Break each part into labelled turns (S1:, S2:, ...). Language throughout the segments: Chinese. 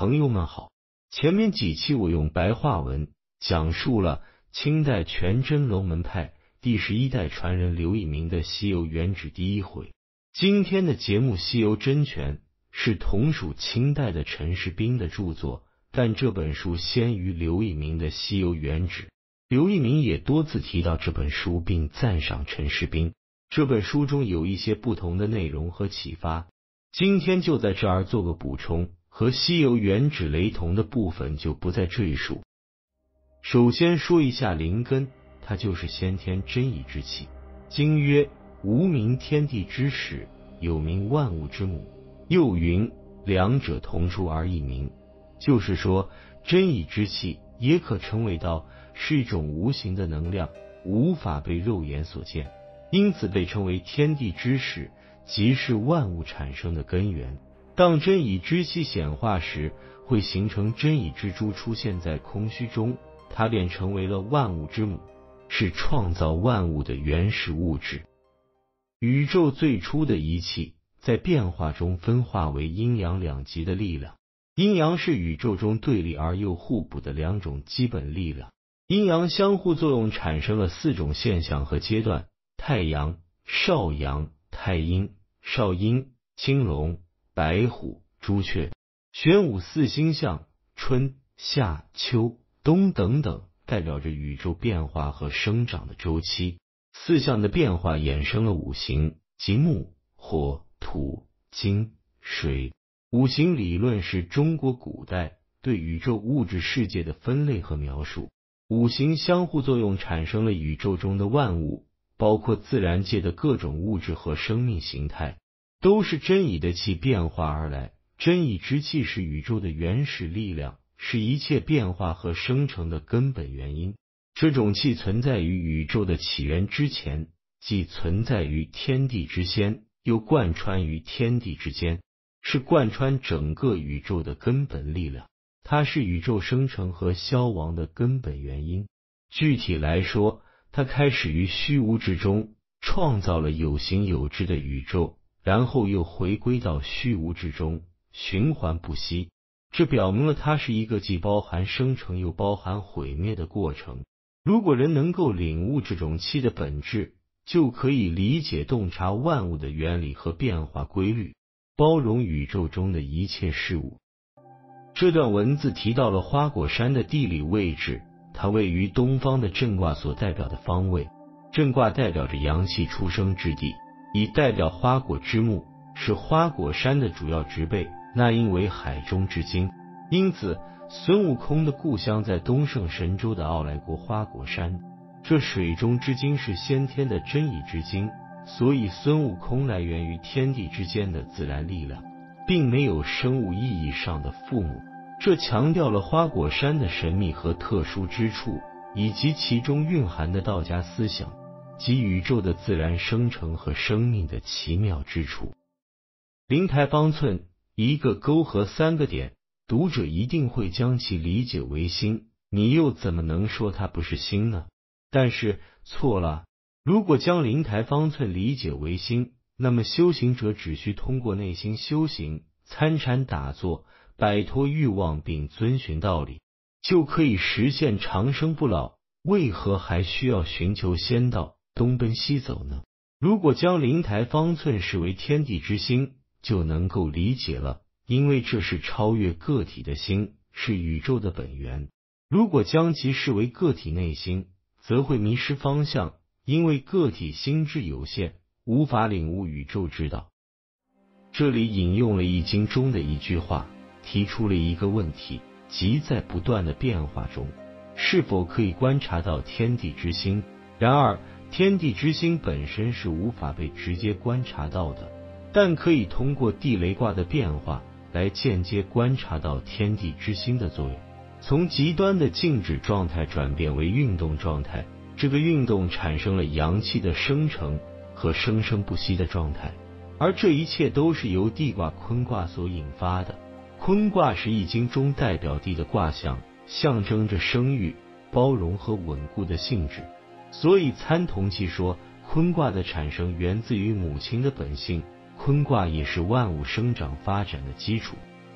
S1: 朋友们好，前面几期我用白话文讲述了清代全真龙门派第11代传人刘义明的《西游原旨》第一回。今天的节目《西游真诠》是同属清代的陈士彬的著作，但这本书先于刘义明的《西游原旨》。刘义明也多次提到这本书，并赞赏陈士彬。这本书中有一些不同的内容和启发，今天就在这儿做个补充，和《西游原旨》雷同的部分就不再赘述。首先说一下灵根，它就是先天真意之气。经曰：无名天地之始，有名万物之母。又云：两者同出而异名。就是说，真意之气也可称为道，是一种无形的能量，无法被肉眼所见，因此被称为天地之始，即是万物产生的根源。当真意之气显化时，会形成真意之珠出现在空虚中，它便成为了万物之母，是创造万物的原始物质。宇宙最初的一气在变化中分化为阴阳两极的力量，阴阳是宇宙中对立而又互补的两种基本力量，阴阳相互作用产生了4种现象和阶段：太阳、少阳、太阴、少阴、青龙、白虎、朱雀。玄武4星象，春、夏、秋、冬等等，代表着宇宙变化和生长的周期。4象的变化衍生了5行，即木、火、土、金、水。5行理论是中国古代对宇宙物质世界的分类和描述。5行相互作用产生了宇宙中的万物，包括自然界的各种物质和生命形态，都是真意的气变化而来。真意之气是宇宙的原始力量，是一切变化和生成的根本原因。这种气存在于宇宙的起源之前，既存在于天地之先，又贯穿于天地之间，是贯穿整个宇宙的根本力量。它是宇宙生成和消亡的根本原因。具体来说，它开始于虚无之中，创造了有形有质的宇宙，然后又回归到虚无之中，循环不息。这表明了它是一个既包含生成又包含毁灭的过程。如果人能够领悟这种气的本质，就可以理解洞察万物的原理和变化规律，包容宇宙中的一切事物。这段文字提到了花果山的地理位置，它位于东方的震卦所代表的方位。震卦代表着阳气出生之地，以代表花果之木，是花果山的主要植被，那因为海中之精。因此孙悟空的故乡在东胜神州的傲来国花果山，这水中之精是先天的真意之精，所以孙悟空来源于天地之间的自然力量，并没有生物意义上的父母。这强调了花果山的神秘和特殊之处，以及其中蕴含的道家思想及宇宙的自然生成和生命的奇妙之处。灵台方寸，一个勾和3个点，读者一定会将其理解为心，你又怎么能说它不是心呢？但是错了，如果将灵台方寸理解为心，那么修行者只需通过内心修行，参禅打坐，摆脱欲望并遵循道理，就可以实现长生不老。为何还需要寻求仙道，东奔西走呢？如果将灵台方寸视为天地之心，就能够理解了，因为这是超越个体的心，是宇宙的本源。如果将其视为个体内心，则会迷失方向，因为个体心智有限，无法领悟宇宙之道。这里引用了易经中的一句话，提出了一个问题，即在不断的变化中，是否可以观察到天地之心？然而天地之心本身是无法被直接观察到的，但可以通过地雷卦的变化来间接观察到天地之心的作用。从极端的静止状态转变为运动状态，这个运动产生了阳气的生成和生生不息的状态，而这一切都是由地卦坤卦所引发的。坤卦是易经中代表地的卦象，象征着生育、包容和稳固的性质，所以参同气说坤卦的产生源自于母亲的本性，坤卦也是万物生长发展的基础。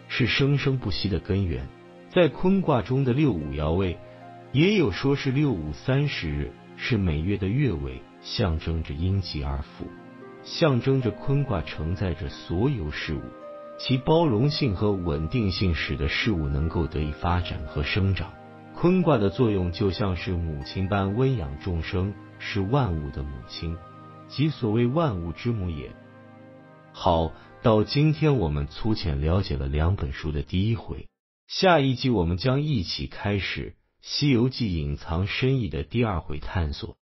S1: 是生生不息的根源。在坤卦中的六五爻位，也有说是六五30日，是每月的月尾，象征着阴极而富，象征着坤卦承载着所有事物，其包容性和稳定性使得事物能够得以发展和生长。坤卦的作用就像是母亲般温养众生，是万物的母亲，即所谓万物之母也。好，到今天我们粗浅了解了两本书的第一回，下一集我们将一起开始《西游记》隐藏深意的第二回探索。